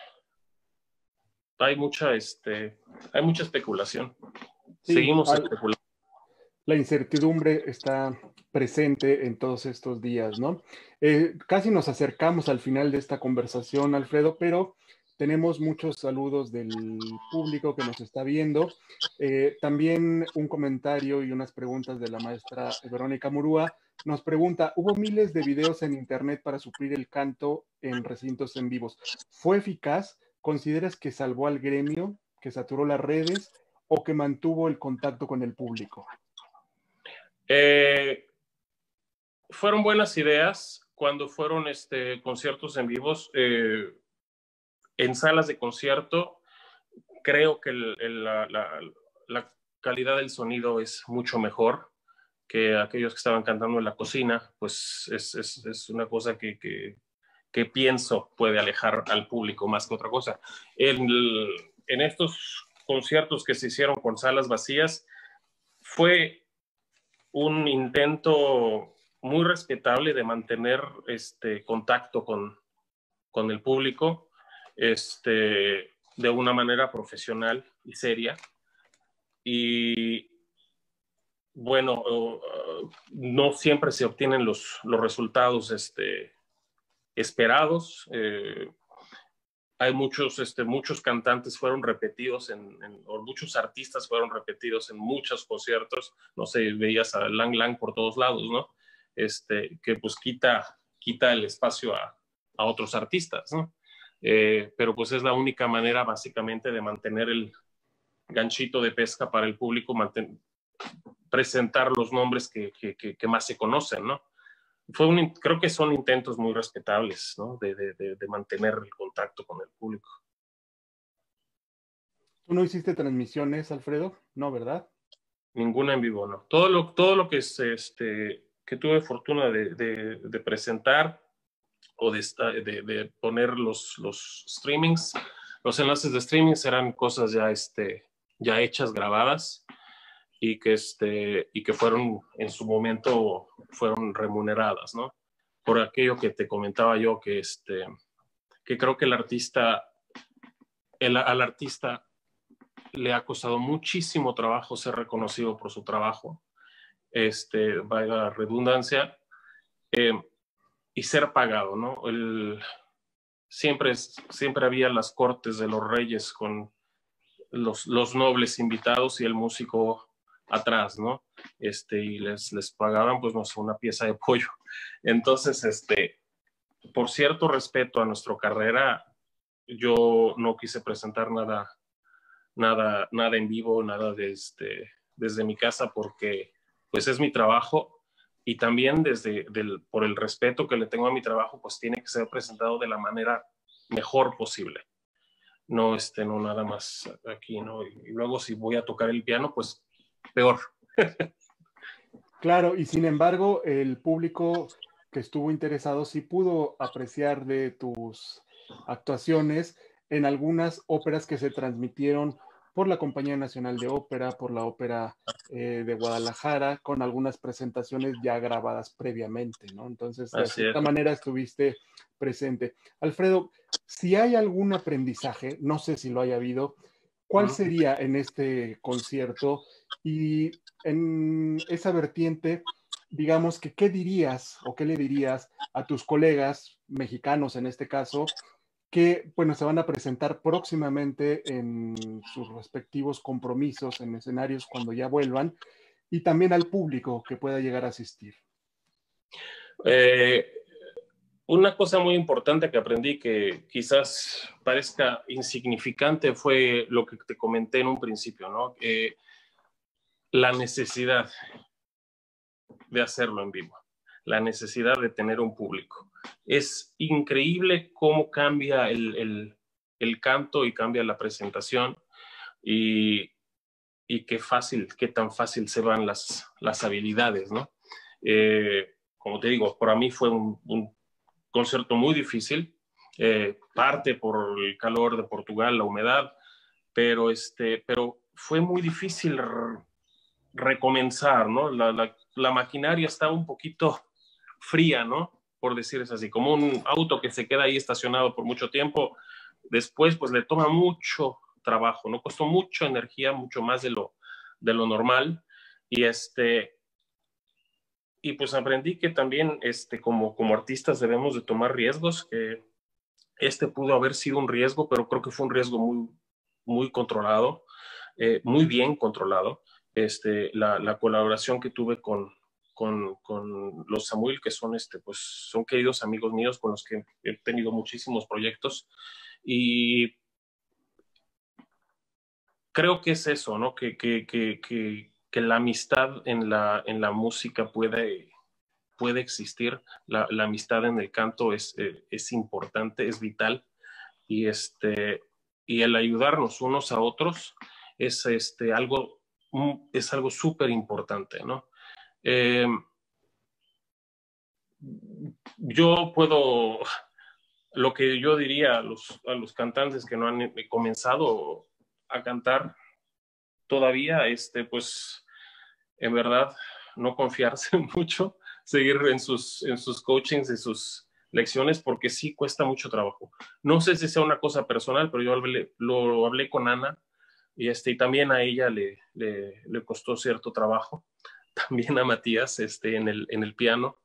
hay mucha especulación. Sí, Seguimos especulando. la incertidumbre está presente en todos estos días, ¿no? Casi nos acercamos al final de esta conversación, Alfredo, pero tenemos muchos saludos del público que nos está viendo. También un comentario y unas preguntas de la maestra Verónica Murúa. Nos pregunta, hubo miles de videos en internet para suplir el canto en recintos en vivos. ¿Fue eficaz? ¿Consideras que salvó al gremio, que saturó las redes o que mantuvo el contacto con el público? Fueron buenas ideas cuando fueron conciertos en vivos. En salas de concierto, creo que la calidad del sonido es mucho mejor que aquellos que estaban cantando en la cocina. Pues es una cosa que pienso puede alejar al público más que otra cosa. En estos conciertos que se hicieron con salas vacías, fue un intento muy respetable de mantener contacto con el público de una manera profesional y seria. Y bueno, no siempre se obtienen los resultados esperados. Hay muchos cantantes fueron repetidos o muchos artistas fueron repetidos en muchos conciertos. No sé, veías a Lang Lang por todos lados, ¿no? Que pues quita el espacio a otros artistas, ¿no? Pero pues es la única manera básicamente de mantener el ganchito de pesca para el público, presentar los nombres que más se conocen, ¿no? Creo que son intentos muy respetables, ¿no? de mantener el contacto con el público. ¿Tú no hiciste transmisiones, Alfredo? No, ¿verdad? Ninguna en vivo, no. Todo lo que que tuve fortuna de presentar o de poner los streamings, los enlaces de streaming eran cosas ya hechas, grabadas, y que fueron en su momento fueron remuneradas, ¿no? Por aquello que te comentaba yo, que creo que al artista le ha costado muchísimo trabajo ser reconocido por su trabajo, valga la redundancia, y ser pagado, ¿no? Siempre había las cortes de los reyes con los nobles invitados y el músico atrás, ¿no? Y les pagaban, pues, no sé, una pieza de pollo. Entonces, por cierto respeto a nuestra carrera, yo no quise presentar nada en vivo, nada desde mi casa, porque pues es mi trabajo, y también por el respeto que le tengo a mi trabajo, pues tiene que ser presentado de la manera mejor posible. No, no nada más aquí, ¿no? Y luego si voy a tocar el piano, pues peor. Claro, y sin embargo, el público que estuvo interesado sí pudo apreciar de tus actuaciones en algunas óperas que se transmitieron por la Compañía Nacional de Ópera, por la Ópera de Guadalajara, con algunas presentaciones ya grabadas previamente, ¿no? Entonces, de cierta manera estuviste presente. Alfredo, si hay algún aprendizaje, no sé si lo haya habido, ¿cuál sería en este concierto? Y en esa vertiente, digamos que, ¿qué dirías o qué le dirías a tus colegas mexicanos en este caso, que, bueno, se van a presentar próximamente en sus respectivos compromisos, en escenarios cuando ya vuelvan, y también al público que pueda llegar a asistir? Una cosa muy importante que aprendí, que quizás parezca insignificante, fue lo que te comenté en un principio, ¿no? La necesidad de hacerlo en vivo, la necesidad de tener un público. Es increíble cómo cambia el canto y cambia la presentación, y qué tan fácil se van las habilidades, ¿no? Como te digo, para mí fue un concierto muy difícil, parte por el calor de Portugal, la humedad, pero fue muy difícil recomenzar, ¿no? La maquinaria está un poquito fría, ¿no? Por decirles así, como un auto que se queda ahí estacionado por mucho tiempo, después pues le toma mucho trabajo, ¿no? Costó mucha energía, mucho más de lo normal, y y pues aprendí que también como artistas debemos de tomar riesgos, que pudo haber sido un riesgo, pero creo que fue un riesgo muy controlado, muy bien controlado. La colaboración que tuve con los Samuel, que son, pues, son queridos amigos míos con los que he tenido muchísimos proyectos, y creo que es eso, ¿no? Que la amistad en la música puede existir, la amistad en el canto es importante, es vital, y y el ayudarnos unos a otros es algo súper importante, ¿no? Yo puedo, lo que yo diría a los cantantes que no han comenzado a cantar todavía, pues en verdad no confiarse mucho, seguir en sus coachings y sus lecciones, porque sí cuesta mucho trabajo. No sé si sea una cosa personal, pero yo lo hablé con Ana, y también a ella le costó cierto trabajo. También a Matías en el piano,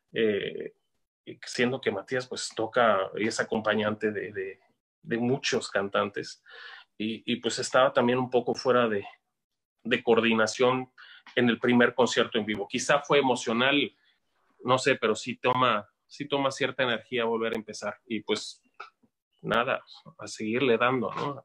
siendo que Matías pues toca y es acompañante de muchos cantantes, y pues estaba también un poco fuera de coordinación en el primer concierto en vivo. Quizá fue emocional, no sé, pero sí toma cierta energía volver a empezar, y pues nada, a seguirle dando, ¿no?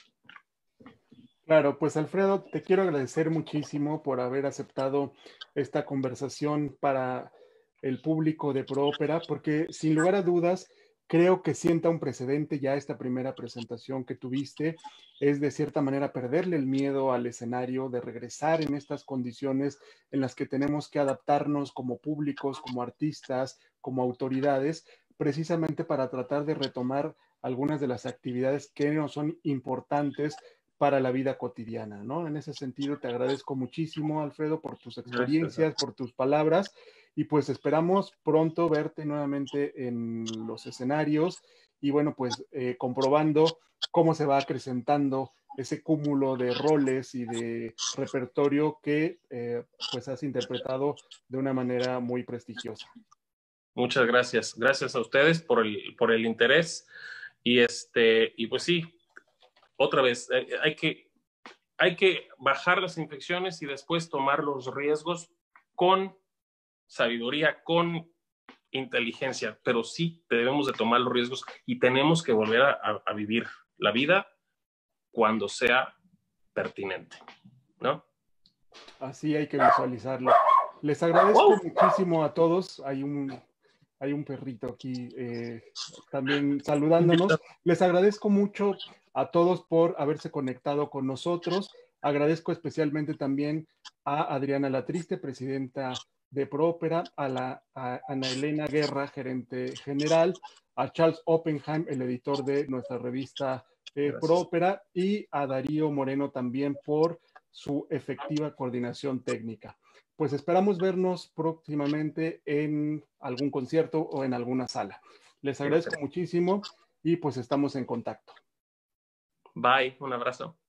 Claro, pues Alfredo, te quiero agradecer muchísimo por haber aceptado esta conversación para el público de ProOpera, porque sin lugar a dudas, creo que sienta un precedente ya esta primera presentación que tuviste, es de cierta manera perderle el miedo al escenario, de regresar en estas condiciones en las que tenemos que adaptarnos como públicos, como artistas, como autoridades, precisamente para tratar de retomar algunas de las actividades que nos son importantes para la vida cotidiana, ¿no? En ese sentido, te agradezco muchísimo, Alfredo, por tus experiencias, por tus palabras, y pues esperamos pronto verte nuevamente en los escenarios y bueno, pues comprobando cómo se va acrecentando ese cúmulo de roles y de repertorio que pues has interpretado de una manera muy prestigiosa. Muchas gracias. Gracias a ustedes por el interés, y pues sí, otra vez, hay que bajar las infecciones y después tomar los riesgos con sabiduría, con inteligencia, pero sí debemos de tomar los riesgos y tenemos que volver a vivir la vida cuando sea pertinente, ¿no? Así hay que visualizarlo. Les agradezco muchísimo a todos. Hay un perrito aquí también saludándonos. Les agradezco mucho a todos por haberse conectado con nosotros. Agradezco especialmente también a Adriana Latriste, presidenta de ProOpera, a Ana Elena Guerra, gerente general, a Charles Oppenheim, el editor de nuestra revista ProOpera, y a Darío Moreno también por su efectiva coordinación técnica. Pues esperamos vernos próximamente en algún concierto o en alguna sala. Les agradezco muchísimo y pues estamos en contacto. Bye, un abrazo.